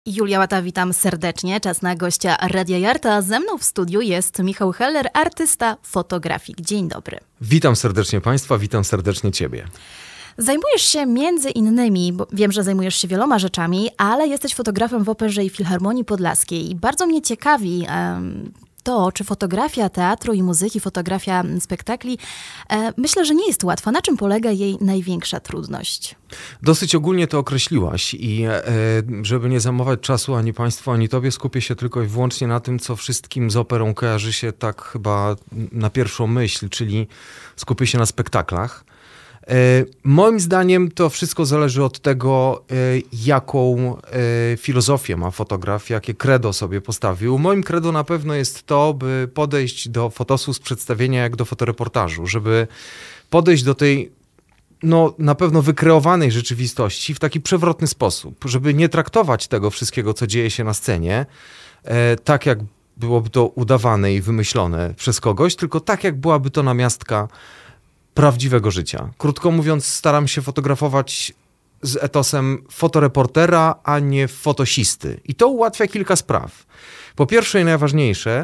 Julia Łata, witam serdecznie. Czas na gościa Radia Jarta. Ze mną w studiu jest Michał Heller, artysta, fotografik. Dzień dobry. Witam serdecznie Państwa, witam serdecznie Ciebie. Zajmujesz się między innymi, bo wiem, że zajmujesz się wieloma rzeczami, ale jesteś fotografem w Operze i Filharmonii Podlaskiej. I bardzo mnie ciekawi to, czy fotografia teatru i muzyki, fotografia spektakli, myślę, że nie jest łatwa. Na czym polega jej największa trudność? Dosyć ogólnie to określiłaś i żeby nie zajmować czasu ani Państwu, ani Tobie, skupię się tylko i wyłącznie na tym, co wszystkim z operą kojarzy się tak chyba na pierwszą myśl, czyli skupię się na spektaklach. Moim zdaniem to wszystko zależy od tego, jaką filozofię ma fotograf, jakie credo sobie postawił. Moim credo na pewno jest to, by podejść do fotosu z przedstawienia jak do fotoreportażu, żeby podejść do tej na pewno wykreowanej rzeczywistości w taki przewrotny sposób, żeby nie traktować tego wszystkiego, co dzieje się na scenie, tak jak byłoby to udawane i wymyślone przez kogoś, tylko tak jak byłaby to namiastka prawdziwego życia. Krótko mówiąc, staram się fotografować z etosem fotoreportera, a nie fotosisty. I to ułatwia kilka spraw. Po pierwsze i najważniejsze,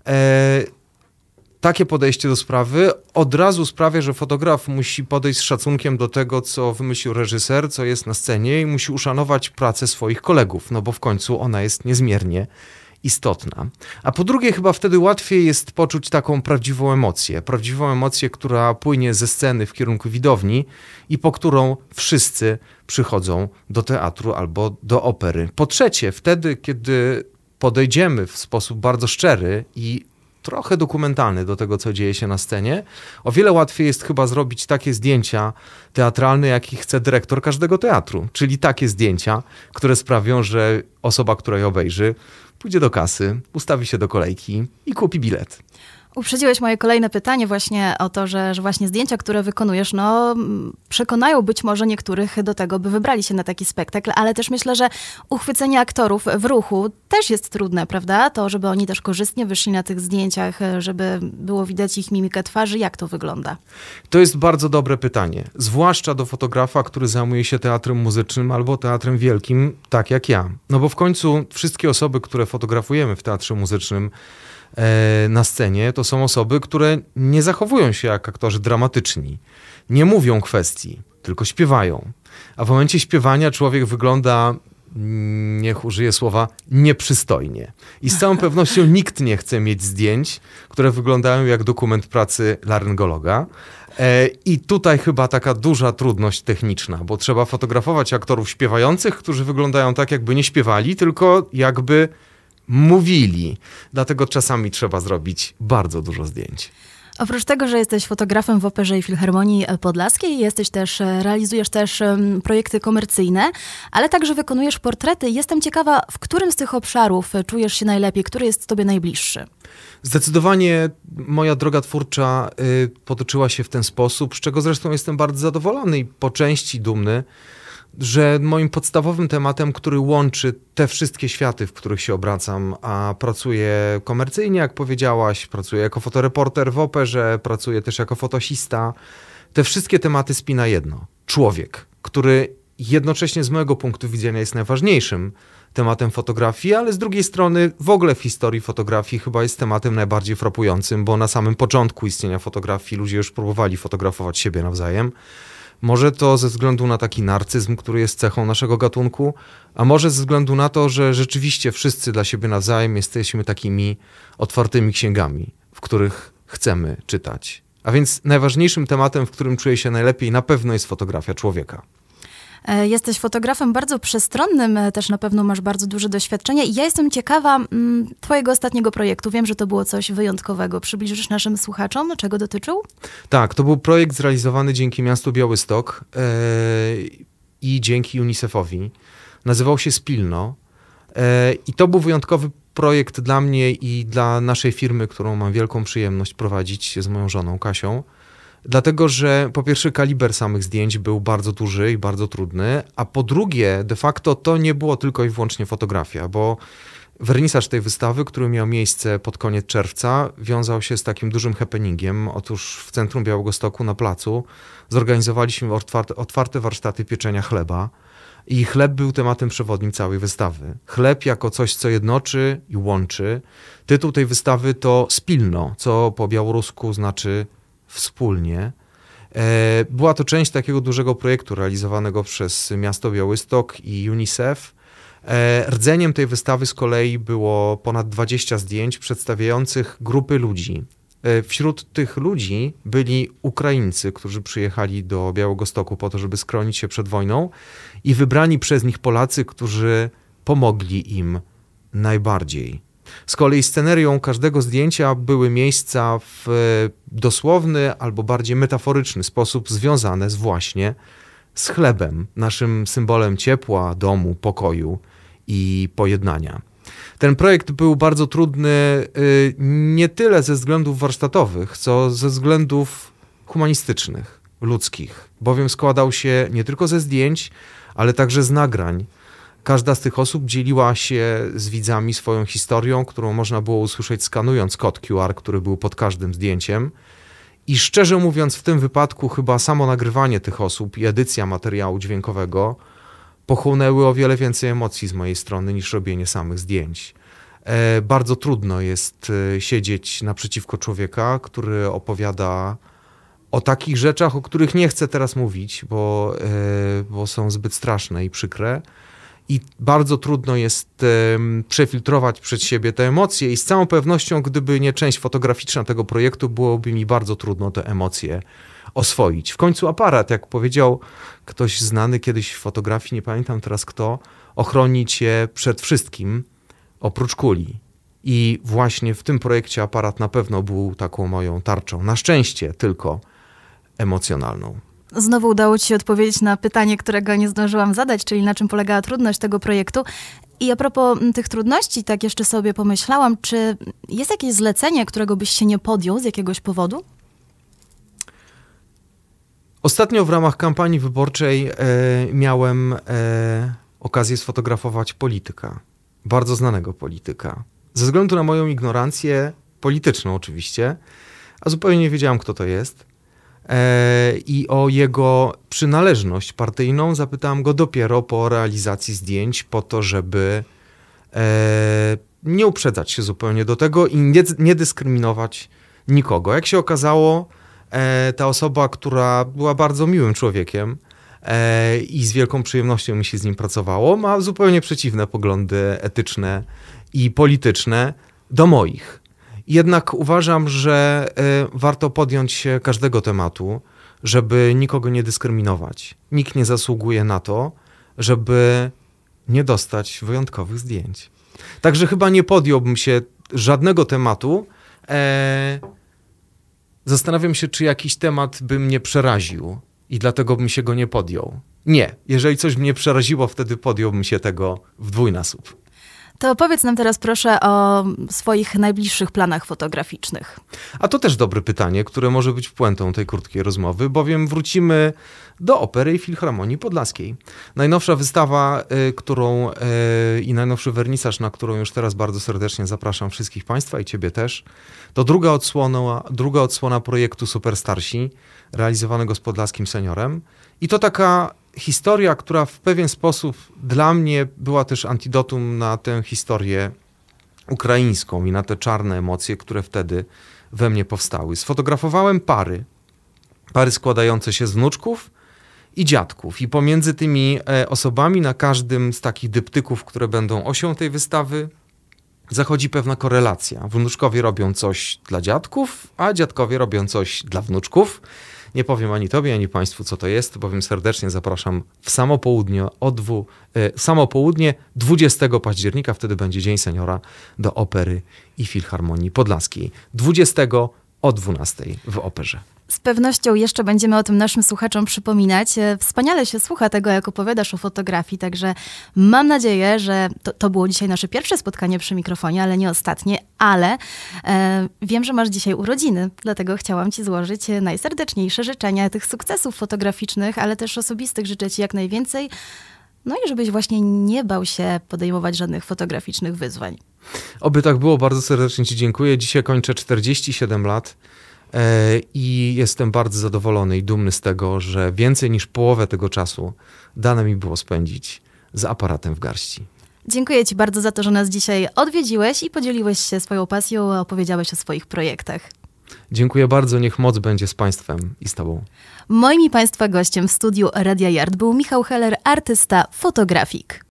takie podejście do sprawy od razu sprawia, że fotograf musi podejść z szacunkiem do tego, co wymyślił reżyser, co jest na scenie i musi uszanować pracę swoich kolegów, bo w końcu ona jest niezmiernie istotna. A po drugie, chyba wtedy łatwiej jest poczuć taką prawdziwą emocję, która płynie ze sceny w kierunku widowni i po którą wszyscy przychodzą do teatru albo do opery. Po trzecie, wtedy, kiedy podejdziemy w sposób bardzo szczery i trochę dokumentalny do tego, co dzieje się na scenie, o wiele łatwiej jest chyba zrobić takie zdjęcia teatralne, jakie chce dyrektor każdego teatru. Czyli takie zdjęcia, które sprawią, że osoba, która je obejrzy, pójdzie do kasy, ustawi się do kolejki i kupi bilet. Uprzedziłeś moje kolejne pytanie właśnie o to, że właśnie zdjęcia, które wykonujesz, przekonają być może niektórych do tego, by wybrali się na taki spektakl, ale też myślę, że uchwycenie aktorów w ruchu też jest trudne, prawda? To, żeby oni też korzystnie wyszli na tych zdjęciach, żeby było widać ich mimikę twarzy. Jak to wygląda? To jest bardzo dobre pytanie, zwłaszcza do fotografa, który zajmuje się teatrem muzycznym albo teatrem wielkim, tak jak ja. Bo w końcu wszystkie osoby, które fotografujemy w teatrze muzycznym, na scenie, to są osoby, które nie zachowują się jak aktorzy dramatyczni. Nie mówią kwestii, tylko śpiewają. A w momencie śpiewania człowiek wygląda, niech użyję słowa, nieprzystojnie. I z całą pewnością nikt nie chce mieć zdjęć, które wyglądają jak dokument pracy laryngologa. I tutaj chyba taka duża trudność techniczna, bo trzeba fotografować aktorów śpiewających, którzy wyglądają tak, jakby nie śpiewali, tylko jakby mówili. Dlatego czasami trzeba zrobić bardzo dużo zdjęć. Oprócz tego, że jesteś fotografem w Operze i Filharmonii Podlaskiej, realizujesz też projekty komercyjne, ale także wykonujesz portrety. Jestem ciekawa, w którym z tych obszarów czujesz się najlepiej, który jest tobie najbliższy? Zdecydowanie moja droga twórcza potoczyła się w ten sposób, z czego zresztą jestem bardzo zadowolony i po części dumny, że moim podstawowym tematem, który łączy te wszystkie światy, w których się obracam, a pracuję komercyjnie, jak powiedziałaś, pracuję jako fotoreporter w operze, pracuję też jako fotosista, te wszystkie tematy spina jedno. Człowiek, który jednocześnie z mojego punktu widzenia jest najważniejszym tematem fotografii, ale z drugiej strony w ogóle w historii fotografii chyba jest tematem najbardziej frapującym, bo na samym początku istnienia fotografii ludzie już próbowali fotografować siebie nawzajem. Może to ze względu na taki narcyzm, który jest cechą naszego gatunku, a może ze względu na to, że rzeczywiście wszyscy dla siebie nawzajem jesteśmy takimi otwartymi księgami, w których chcemy czytać. A więc najważniejszym tematem, w którym czuję się najlepiej, na pewno jest fotografia człowieka. Jesteś fotografem bardzo przestronnym, też na pewno masz bardzo duże doświadczenie i ja jestem ciekawa twojego ostatniego projektu. Wiem, że to było coś wyjątkowego. Przybliżysz naszym słuchaczom, czego dotyczył? Tak, to był projekt zrealizowany dzięki miastu Białystok i dzięki UNICEF-owi. Nazywał się Spilno i to był wyjątkowy projekt dla mnie i dla naszej firmy, którą mam wielką przyjemność prowadzić z moją żoną Kasią. Dlatego, że po pierwsze kaliber samych zdjęć był bardzo duży i bardzo trudny, a po drugie de facto to nie było tylko i wyłącznie fotografia, bo wernisaż tej wystawy, który miał miejsce pod koniec czerwca, wiązał się z takim dużym happeningiem. Otóż w centrum Białegostoku na placu zorganizowaliśmy otwarte warsztaty pieczenia chleba I chleb był tematem przewodnim całej wystawy. Chleb jako coś, co jednoczy i łączy. Tytuł tej wystawy to Spilno, co po białorusku znaczy wspólnie. Była to część takiego dużego projektu realizowanego przez miasto Białystok i UNICEF. Rdzeniem tej wystawy z kolei było ponad 20 zdjęć przedstawiających grupy ludzi. Wśród tych ludzi byli Ukraińcy, którzy przyjechali do Białegostoku po to, żeby schronić się przed wojną, i wybrani przez nich Polacy, którzy pomogli im najbardziej. Z kolei scenerią każdego zdjęcia były miejsca w dosłowny albo bardziej metaforyczny sposób związane właśnie z chlebem, naszym symbolem ciepła, domu, pokoju i pojednania. Ten projekt był bardzo trudny nie tyle ze względów warsztatowych, co ze względów humanistycznych, ludzkich, bowiem składał się nie tylko ze zdjęć, ale także z nagrań. Każda z tych osób dzieliła się z widzami swoją historią, którą można było usłyszeć skanując kod QR, który był pod każdym zdjęciem. I szczerze mówiąc, w tym wypadku chyba samo nagrywanie tych osób i edycja materiału dźwiękowego pochłonęły o wiele więcej emocji z mojej strony niż robienie samych zdjęć. Bardzo trudno jest siedzieć naprzeciwko człowieka, który opowiada o takich rzeczach, o których nie chcę teraz mówić, bo są zbyt straszne i przykre. I bardzo trudno jest przefiltrować przed siebie te emocje i z całą pewnością, gdyby nie część fotograficzna tego projektu, byłoby mi bardzo trudno te emocje oswoić. W końcu aparat, jak powiedział ktoś znany kiedyś w fotografii, nie pamiętam teraz kto, ochroni cię przed wszystkim oprócz kuli. I właśnie w tym projekcie aparat na pewno był taką moją tarczą. Na szczęście tylko emocjonalną. Znowu udało ci się odpowiedzieć na pytanie, którego nie zdążyłam zadać, czyli na czym polegała trudność tego projektu. I a propos tych trudności, tak jeszcze sobie pomyślałam, czy jest jakieś zlecenie, którego byś się nie podjął z jakiegoś powodu? Ostatnio w ramach kampanii wyborczej miałem okazję sfotografować polityka, bardzo znanego polityka. Ze względu na moją ignorancję polityczną oczywiście, a zupełnie nie wiedziałem, kto to jest, i o jego przynależność partyjną zapytałem go dopiero po realizacji zdjęć, po to, żeby nie uprzedzać się zupełnie do tego i nie dyskryminować nikogo. Jak się okazało, ta osoba, która była bardzo miłym człowiekiem i z wielką przyjemnością mi się z nim pracowało, ma zupełnie przeciwne poglądy etyczne i polityczne do moich. Jednak uważam, że warto podjąć się każdego tematu, żeby nikogo nie dyskryminować. Nikt nie zasługuje na to, żeby nie dostać wyjątkowych zdjęć. Także chyba nie podjąłbym się żadnego tematu. Zastanawiam się, czy jakiś temat by mnie przeraził i dlatego bym się go nie podjął. Nie. Jeżeli coś mnie przeraziło, wtedy podjąłbym się tego w dwójnasób. To opowiedz nam teraz proszę o swoich najbliższych planach fotograficznych. A to też dobre pytanie, które może być puentą tej krótkiej rozmowy, bowiem wrócimy do Opery i Filharmonii Podlaskiej. Najnowsza wystawa, i najnowszy wernisaż, na którą już teraz bardzo serdecznie zapraszam wszystkich Państwa i Ciebie też, to druga odsłona projektu Superstarsi, realizowanego z podlaskim seniorem. I to taka historia, która w pewien sposób dla mnie była też antidotum na tę historię ukraińską i na te czarne emocje, które wtedy we mnie powstały. Sfotografowałem pary składające się z wnuczków i dziadków. I pomiędzy tymi osobami na każdym z takich dyptyków, które będą osią tej wystawy, zachodzi pewna korelacja. Wnuczkowie robią coś dla dziadków, a dziadkowie robią coś dla wnuczków. Nie powiem ani tobie, ani państwu, co to jest, bowiem serdecznie zapraszam w samo południe 20 października, wtedy będzie Dzień Seniora, do Opery i Filharmonii Podlaskiej. 20 o 12 w Operze. Z pewnością jeszcze będziemy o tym naszym słuchaczom przypominać. Wspaniale się słucha tego, jak opowiadasz o fotografii, także mam nadzieję, że to było dzisiaj nasze pierwsze spotkanie przy mikrofonie, ale nie ostatnie, ale wiem, że masz dzisiaj urodziny, dlatego chciałam ci złożyć najserdeczniejsze życzenia tych sukcesów fotograficznych, ale też osobistych. Życzę ci jak najwięcej, no i żebyś właśnie nie bał się podejmować żadnych fotograficznych wyzwań. Oby tak było, bardzo serdecznie ci dziękuję. Dzisiaj kończę 47 lat. I jestem bardzo zadowolony i dumny z tego, że więcej niż połowę tego czasu dane mi było spędzić z aparatem w garści. Dziękuję Ci bardzo za to, że nas dzisiaj odwiedziłeś i podzieliłeś się swoją pasją, opowiedziałeś o swoich projektach. Dziękuję bardzo, niech moc będzie z Państwem i z Tobą. Moim i Państwa gościem w studiu Radia Yard był Michał Heller, artysta, fotografik.